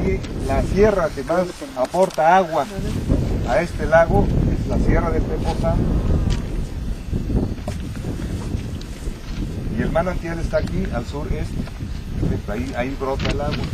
aquí la sierra que más aporta agua a este lago es la Sierra de Tepoztlán. Y el manantial está aquí al sureste. Ahí brota el agua.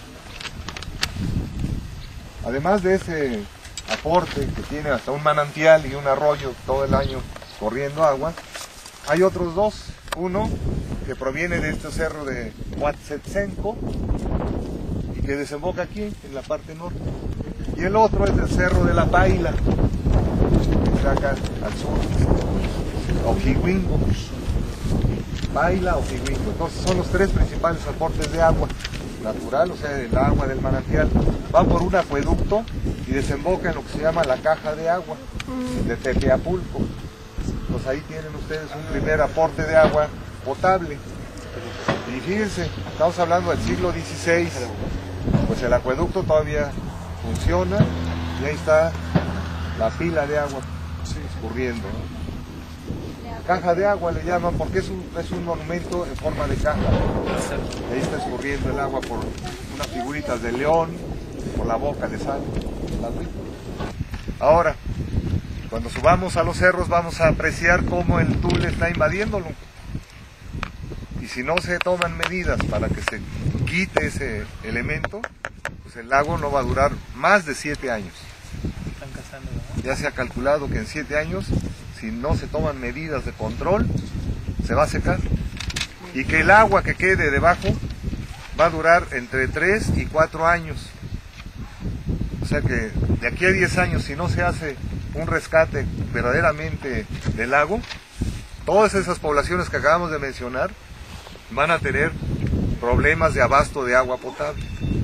Además de ese aporte que tiene hasta un manantial y un arroyo todo el año corriendo agua, hay otros dos. Uno que proviene de este cerro de Huatzetzenco y que desemboca aquí en la parte norte. Y el otro es del cerro de la Paila, que está acá al sur, Ojihuingo. Paila o Ojihuingo. Entonces son los tres principales aportes de agua natural, o sea, el agua del manantial. Va por un acueducto y desemboca en lo que se llama la caja de agua de Tepeapulco. Pues ahí tienen ustedes un primer aporte de agua potable. Y fíjense, estamos hablando del siglo XVI, pues el acueducto todavía funciona y ahí está la pila de agua escurriendo, ¿no? Caja de agua le llaman porque es un monumento en forma de caja. Ahí está escurriendo el agua por unas figuritas de león, por la boca le sale. Ahora, cuando subamos a los cerros vamos a apreciar cómo el Tule está invadiéndolo. Y si no se toman medidas para que se quite ese elemento, pues el lago no va a durar más de 7 años. Ya se ha calculado que en 7 años, si no se toman medidas de control, se va a secar. Y que el agua que quede debajo va a durar entre 3 y 4 años. O sea que de aquí a 10 años, si no se hace un rescate verdaderamente del lago, todas esas poblaciones que acabamos de mencionar van a tener problemas de abasto de agua potable.